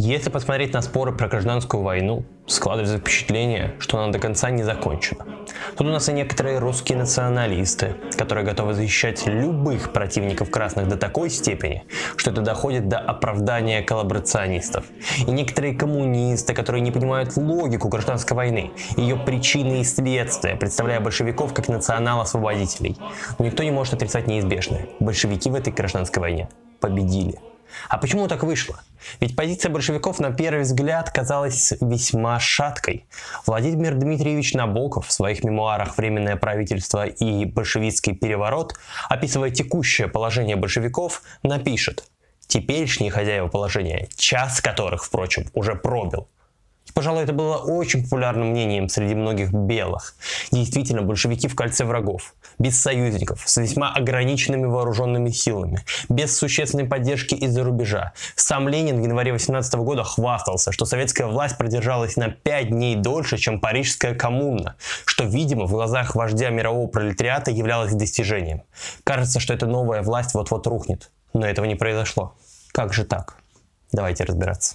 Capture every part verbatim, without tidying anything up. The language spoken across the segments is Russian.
Если посмотреть на споры про гражданскую войну, складывается впечатление, что она до конца не закончена. Тут у нас и некоторые русские националисты, которые готовы защищать любых противников красных до такой степени, что это доходит до оправдания коллаборационистов. И некоторые коммунисты, которые не понимают логику гражданской войны, ее причины и следствия, представляя большевиков как национал-освободителей. Но никто не может отрицать неизбежное. Большевики в этой гражданской войне победили. А почему так вышло? Ведь позиция большевиков на первый взгляд казалась весьма шаткой. Владимир Дмитриевич Набоков в своих мемуарах «Временное правительство и большевистский переворот», описывая текущее положение большевиков, напишет: «Теперешние хозяева положения, час которых, впрочем, уже пробил». Пожалуй, это было очень популярным мнением среди многих белых. Действительно, большевики в кольце врагов, без союзников, с весьма ограниченными вооруженными силами, без существенной поддержки из-за рубежа. Сам Ленин в январе восемнадцатого года хвастался, что советская власть продержалась на пять дней дольше, чем Парижская коммуна, что, видимо, в глазах вождя мирового пролетариата являлось достижением. Кажется, что эта новая власть вот-вот рухнет, но этого не произошло. Как же так? Давайте разбираться.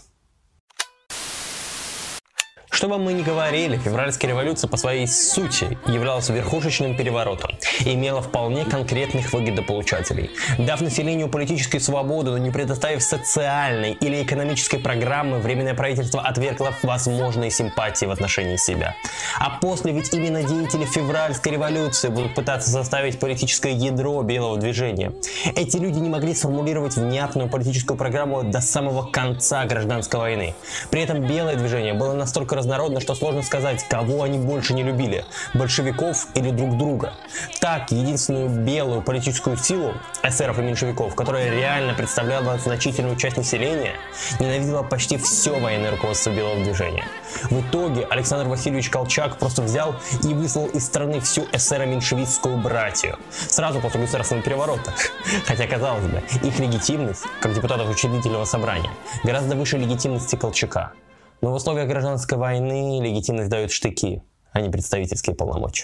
Что бы мы ни говорили, февральская революция по своей сути являлась верхушечным переворотом и имела вполне конкретных выгодополучателей. Дав населению политической свободы, но не предоставив социальной или экономической программы, Временное правительство отвергло возможные симпатии в отношении себя. А после ведь именно деятели февральской революции будут пытаться составить политическое ядро белого движения. Эти люди не могли сформулировать внятную политическую программу до самого конца гражданской войны. При этом белое движение было настолько разнородно, Народно, что сложно сказать, кого они больше не любили – большевиков или друг друга. Так, единственную белую политическую силу эсеров и меньшевиков, которая реально представляла значительную часть населения, ненавидела почти все военное руководство белого движения. В итоге Александр Васильевич Колчак просто взял и выслал из страны всю эсеро-меньшевистскую братью сразу после государственного переворота. Хотя, казалось бы, их легитимность, как депутатов учредительного собрания, гораздо выше легитимности Колчака. Но в условиях гражданской войны легитимность дают штыки, а не представительские полномочия.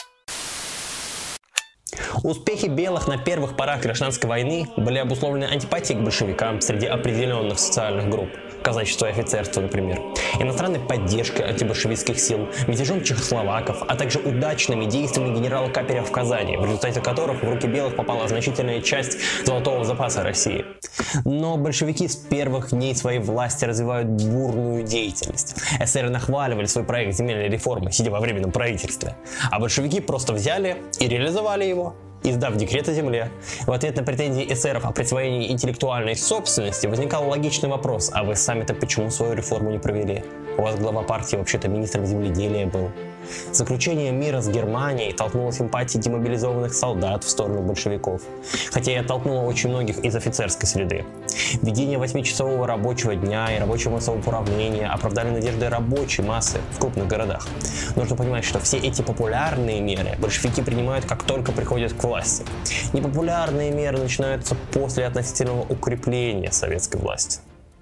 Успехи белых на первых порах гражданской войны были обусловлены антипатией к большевикам среди определенных социальных групп, казачество и офицерство, например, иностранной поддержкой антибольшевистских сил, мятежом чехословаков, а также удачными действиями генерала Каперя в Казани, в результате которых в руки белых попала значительная часть золотого запаса России. Но большевики с первых дней своей власти развивают бурную деятельность. Эсеры нахваливали свой проект земельной реформы, сидя во временном правительстве, а большевики просто взяли и реализовали его, издав декрет о земле. В ответ на претензии эсеров о присвоении интеллектуальной собственности возникал логичный вопрос: а вы сами-то почему свою реформу не провели? У вас глава партии вообще-то министром земледелия был. Заключение мира с Германией толкнуло симпатии демобилизованных солдат в сторону большевиков, хотя и оттолкнуло очень многих из офицерской среды. Введение восьмичасового рабочего дня и рабочего самоуправления оправдали надежды рабочей массы в крупных городах. Нужно понимать, что все эти популярные меры большевики принимают, как только приходят к власти. Непопулярные меры начинаются после относительного укрепления советской власти.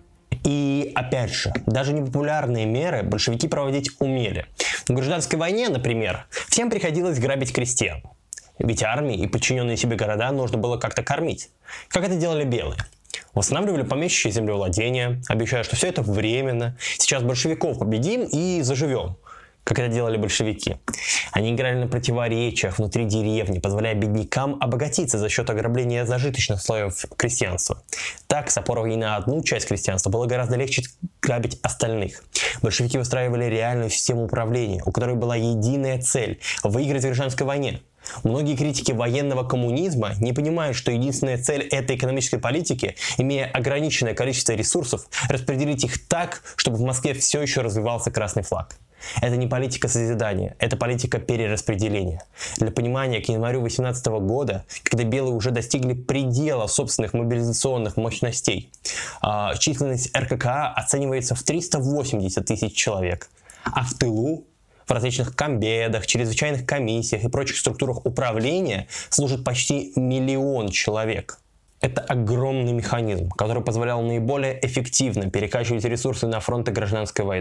И опять же, даже непопулярные меры большевики проводить умели. В гражданской войне, например, всем приходилось грабить крестьян. Ведь армии и подчиненные себе города нужно было как-то кормить. Как это делали белые? Восстанавливали помещичье землевладение, обещая, что все это временно. Сейчас большевиков победим и заживем, как это делали большевики. Они играли на противоречиях внутри деревни, позволяя беднякам обогатиться за счет ограбления зажиточных слоев крестьянства. Так, с опорой на одну часть крестьянства было гораздо легче грабить остальных. Большевики выстраивали реальную систему управления, у которой была единая цель – выиграть в гражданской войне. Многие критики военного коммунизма не понимают, что единственная цель этой экономической политики, имея ограниченное количество ресурсов, распределить их так, чтобы в Москве все еще развивался красный флаг. Это не политика созидания, это политика перераспределения. Для понимания, к январю две тысячи восемнадцатого года, когда белые уже достигли предела собственных мобилизационных мощностей, численность эр ка ка а оценивается в триста восемьдесят тысяч человек, а в тылу, в различных комбедах, чрезвычайных комиссиях и прочих структурах управления служит почти миллион человек. Это огромный механизм, который позволял наиболее эффективно перекачивать ресурсы на фронты гражданской войны.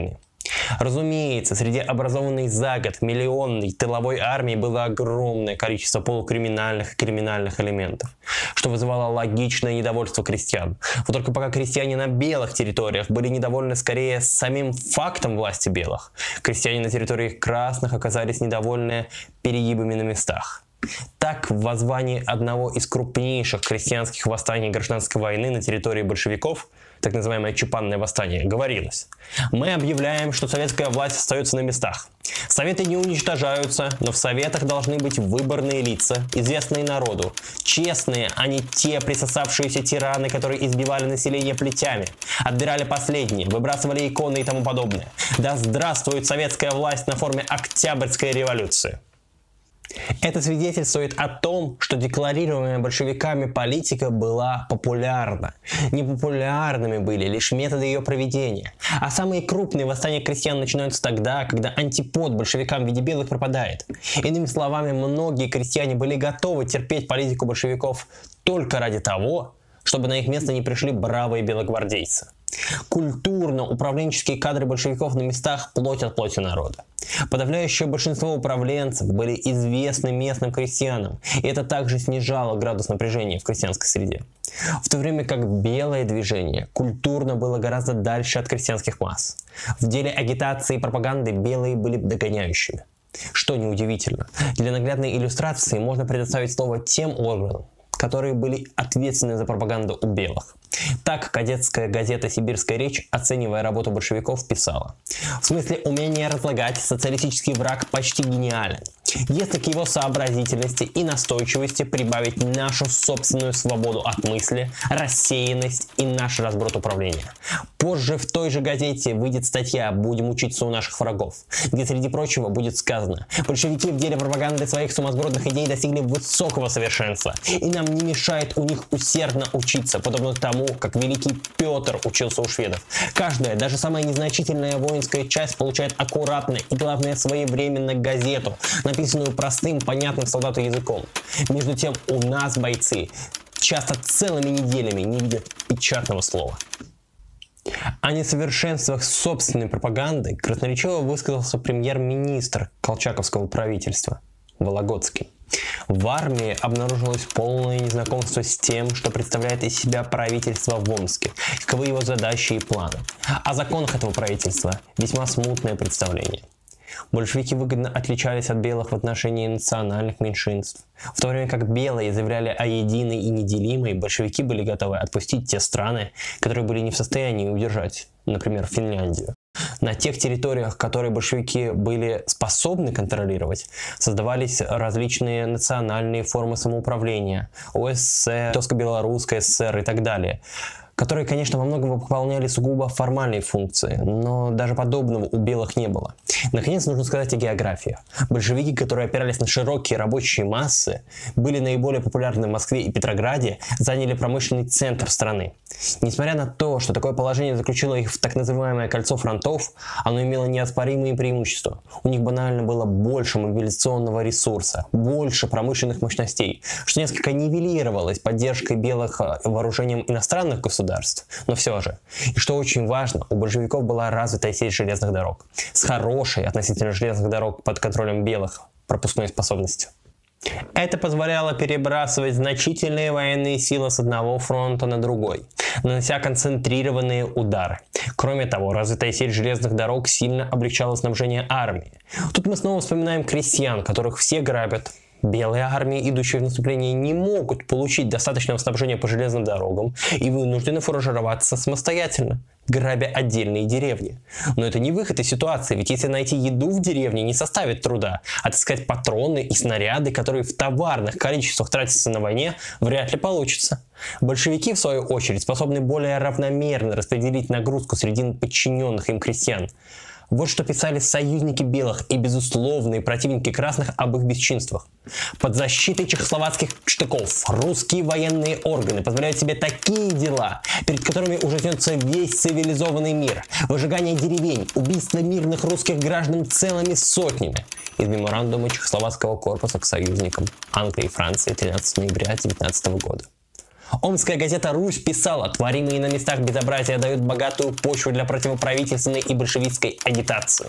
Разумеется, среди образованной за год миллионной тыловой армии было огромное количество полукриминальных и криминальных элементов, что вызывало логичное недовольство крестьян. Вот только пока крестьяне на белых территориях были недовольны скорее самим фактом власти белых, крестьяне на территории красных оказались недовольны перегибами на местах. Так, в воззвании одного из крупнейших крестьянских восстаний гражданской войны на территории большевиков, так называемое Чапанное восстание, говорилось: «Мы объявляем, что советская власть остается на местах. Советы не уничтожаются, но в советах должны быть выборные лица, известные народу, честные, а не те присосавшиеся тираны, которые избивали население плетями, отбирали последние, выбрасывали иконы и тому подобное. Да здравствует советская власть на форме Октябрьской революции». Это свидетельствует о том, что декларируемая большевиками политика была популярна. Непопулярными были лишь методы ее проведения. А самые крупные восстания крестьян начинаются тогда, когда антипод большевикам в виде белых пропадает. Иными словами, многие крестьяне были готовы терпеть политику большевиков только ради того, чтобы на их место не пришли бравые белогвардейцы. Культурно-управленческие кадры большевиков на местах плоть от плоти народа. Подавляющее большинство управленцев были известны местным крестьянам, и это также снижало градус напряжения в крестьянской среде. В то время как белое движение культурно было гораздо дальше от крестьянских масс. В деле агитации и пропаганды белые были догоняющими. Что неудивительно, для наглядной иллюстрации можно предоставить слово тем органам, которые были ответственны за пропаганду у белых. Так кадетская газета «Сибирская речь», оценивая работу большевиков, писала: «В смысле умения разлагать социалистический враг почти гениален, если к его сообразительности и настойчивости прибавить нашу собственную свободу от мысли, рассеянность и наш разброд управления. Позже в той же газете выйдет статья «Будем учиться у наших врагов», где среди прочего будет сказано: большевики в деле пропаганды своих сумасбродных идей достигли высокого совершенства, и нам не мешает у них усердно учиться, подобно тому, как великий Петр учился у шведов. Каждая, даже самая незначительная воинская часть получает аккуратно и, главное, своевременно газету, написанную простым, понятным солдату языком. Между тем, у нас бойцы часто целыми неделями не видят печатного слова». О несовершенствах собственной пропаганды красноречиво высказался премьер-министр колчаковского правительства Вологодский. В армии обнаружилось полное незнакомство с тем, что представляет из себя правительство в Омске, каковы его задачи и планы. О законах этого правительства весьма смутное представление. Большевики выгодно отличались от белых в отношении национальных меньшинств. В то время как белые заявляли о единой и неделимой, большевики были готовы отпустить те страны, которые были не в состоянии удержать, например, Финляндию. На тех территориях, которые большевики были способны контролировать, создавались различные национальные формы самоуправления, ОССР, Литовско-Белорусская ССР и так далее, которые, конечно, во многом выполняли сугубо формальные функции, но даже подобного у белых не было. Наконец, нужно сказать о географии. Большевики, которые опирались на широкие рабочие массы, были наиболее популярны в Москве и Петрограде, заняли промышленный центр страны. Несмотря на то, что такое положение заключило их в так называемое кольцо фронтов, оно имело неоспоримые преимущества. У них банально было больше мобилизационного ресурса, больше промышленных мощностей, что несколько нивелировалось поддержкой белых вооружением иностранных государств, но все же. И что очень важно, у большевиков была развитая сеть железных дорог, с хорошей относительно железных дорог под контролем белых пропускной способностью. Это позволяло перебрасывать значительные военные силы с одного фронта на другой, нанося концентрированные удары. Кроме того, развитая сеть железных дорог сильно облегчала снабжение армии. Тут мы снова вспоминаем крестьян, которых все грабят. Белые армии, идущие в наступление, не могут получить достаточного снабжения по железным дорогам и вынуждены фуражироваться самостоятельно, грабя отдельные деревни. Но это не выход из ситуации, ведь если найти еду в деревне не составит труда, отыскать патроны и снаряды, которые в товарных количествах тратятся на войне, вряд ли получится. Большевики, в свою очередь, способны более равномерно распределить нагрузку среди подчиненных им крестьян. Вот что писали союзники белых и безусловные противники красных об их бесчинствах. Под защитой чехословацких штыков русские военные органы позволяют себе такие дела, перед которыми ужаснется весь цивилизованный мир. Выжигание деревень, убийство мирных русских граждан целыми сотнями. Из меморандума Чехословацкого корпуса к союзникам Англии и Франции тринадцатого ноября тысяча девятьсот девятнадцатого года. Омская газета «Русь» писала: творимые на местах безобразия дают богатую почву для противоправительственной и большевистской агитации.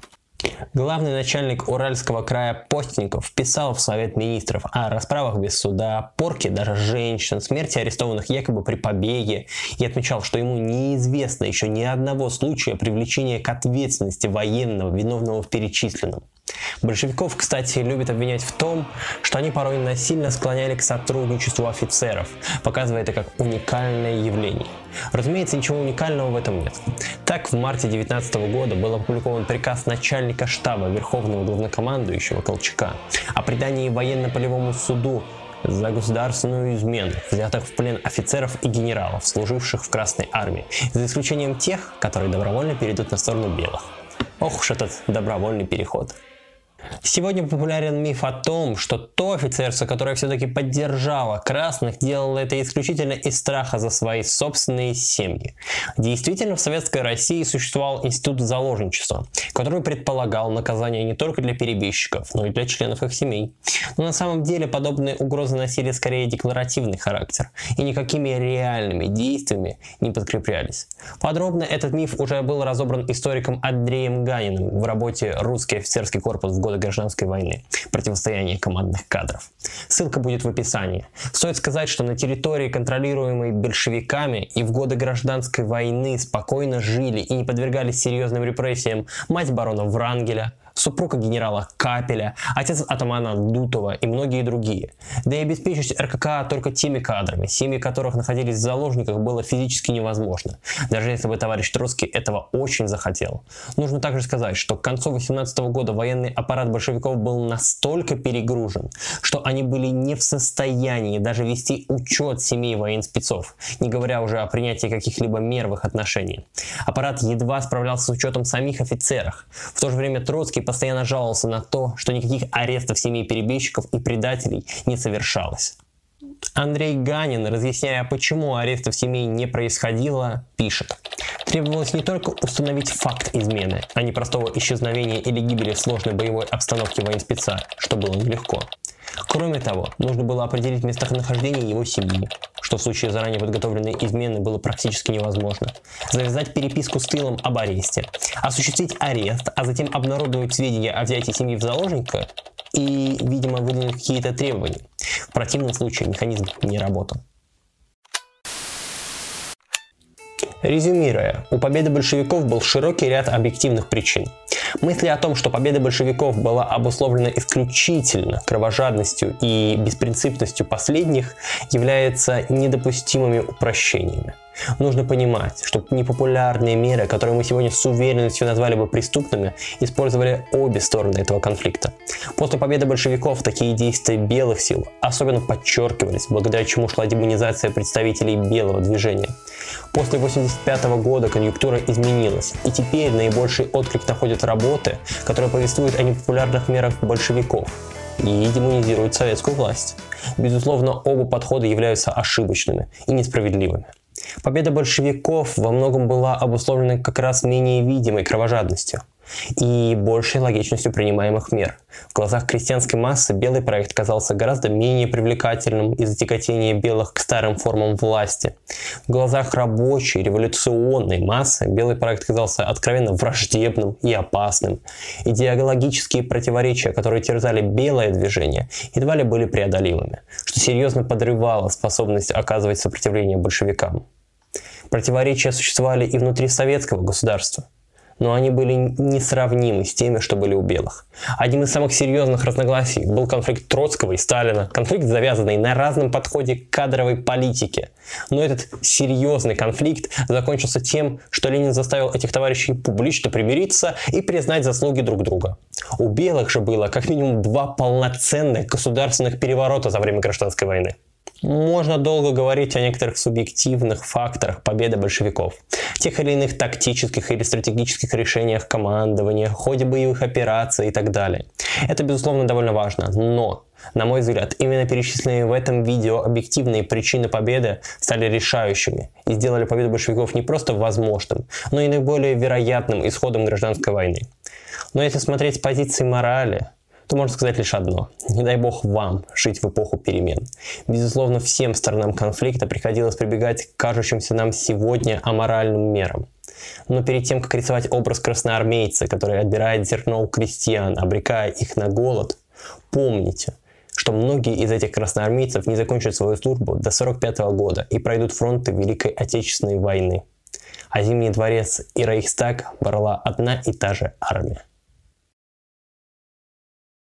Главный начальник Уральского края Постников писал в Совет министров о расправах без суда, порке даже женщин, смерти арестованных якобы при побеге и отмечал, что ему неизвестно еще ни одного случая привлечения к ответственности военного, виновного в перечисленном. Большевиков, кстати, любят обвинять в том, что они порой насильно склоняли к сотрудничеству офицеров, показывая это как уникальное явление. Разумеется, ничего уникального в этом нет. Так, в марте две тысячи девятнадцатого года был опубликован приказ начальника штаба Верховного главнокомандующего Колчака о предании военно-полевому суду за государственную измену взятых в плен офицеров и генералов, служивших в Красной армии, за исключением тех, которые добровольно перейдут на сторону белых. Ох уж этот добровольный переход. Сегодня популярен миф о том, что то офицерство, которое все-таки поддержало красных, делало это исключительно из страха за свои собственные семьи. Действительно, в Советской России существовал институт заложничества, который предполагал наказание не только для перебежчиков, но и для членов их семей. Но на самом деле подобные угрозы носили скорее декларативный характер и никакими реальными действиями не подкреплялись. Подробно этот миф уже был разобран историком Андреем Ганиным в работе «Русский офицерский корпус в годы гражданской войны. Противостояние командных кадров». Ссылка будет в описании. Стоит сказать, что на территории, контролируемой большевиками, и в годы гражданской войны спокойно жили и не подвергались серьезным репрессиям мать барона Врангеля, супруга генерала Капеля, отец атамана Дутова и многие другие. Да и обеспечить эр ка ка только теми кадрами, семьи которых находились в заложниках, было физически невозможно, даже если бы товарищ Троцкий этого очень захотел. Нужно также сказать, что к концу восемнадцатого года военный аппарат большевиков был настолько перегружен, что они были не в состоянии даже вести учет семей военспецов, не говоря уже о принятии каких-либо мер в их отношении. Аппарат едва справлялся с учетом самих офицеров. В то же время Троцкий постоянно жаловался на то, что никаких арестов семей перебежчиков и предателей не совершалось. Андрей Ганин, разъясняя, почему арестов семей не происходило, пишет: требовалось не только установить факт измены, а не простого исчезновения или гибели в сложной боевой обстановке военспеца, что было нелегко. Кроме того, нужно было определить местонахождение его семьи, что в случае заранее подготовленной измены было практически невозможно, завязать переписку с тылом об аресте, осуществить арест, а затем обнародовать сведения о взятии семьи в заложника и, видимо, выдвинуть какие-то требования. В противном случае механизм не работал. Резюмируя, у победы большевиков был широкий ряд объективных причин. Мысли о том, что победа большевиков была обусловлена исключительно кровожадностью и беспринципностью последних, являются недопустимыми упрощениями. Нужно понимать, что непопулярные меры, которые мы сегодня с уверенностью назвали бы преступными, использовали обе стороны этого конфликта. После победы большевиков такие действия белых сил особенно подчеркивались, благодаря чему шла демонизация представителей белого движения. После восемьдесят пятого года конъюнктура изменилась, и теперь наибольший отклик находят работы, которые повествуют о непопулярных мерах большевиков и демонизируют советскую власть. Безусловно, оба подхода являются ошибочными и несправедливыми. Победа большевиков во многом была обусловлена как раз менее видимой кровожадностью и большей логичностью принимаемых мер. В глазах крестьянской массы белый проект казался гораздо менее привлекательным из-за тяготения белых к старым формам власти. В глазах рабочей, революционной массы белый проект казался откровенно враждебным и опасным. Идеологические противоречия, которые терзали белое движение, едва ли были преодолимыми, что серьезно подрывало способность оказывать сопротивление большевикам. Противоречия существовали и внутри советского государства, но они были несравнимы с теми, что были у белых. Одним из самых серьезных разногласий был конфликт Троцкого и Сталина, конфликт, завязанный на разном подходе к кадровой политике. Но этот серьезный конфликт закончился тем, что Ленин заставил этих товарищей публично примириться и признать заслуги друг друга. У белых же было как минимум два полноценных государственных переворота за время гражданской войны. Можно долго говорить о некоторых субъективных факторах победы большевиков, тех или иных тактических или стратегических решениях командования, ходе боевых операций и так далее. Это, безусловно, довольно важно, но, на мой взгляд, именно перечисленные в этом видео объективные причины победы стали решающими и сделали победу большевиков не просто возможным, но и наиболее вероятным исходом гражданской войны. Но если смотреть с позиции морали, то можно сказать лишь одно. Не дай бог вам жить в эпоху перемен. Безусловно, всем сторонам конфликта приходилось прибегать к кажущимся нам сегодня аморальным мерам. Но перед тем, как рисовать образ красноармейца, который отбирает зерно у крестьян, обрекая их на голод, помните, что многие из этих красноармейцев не закончат свою службу до сорок пятого года и пройдут фронты Великой Отечественной войны. А Зимний дворец и Рейхстаг брала одна и та же армия.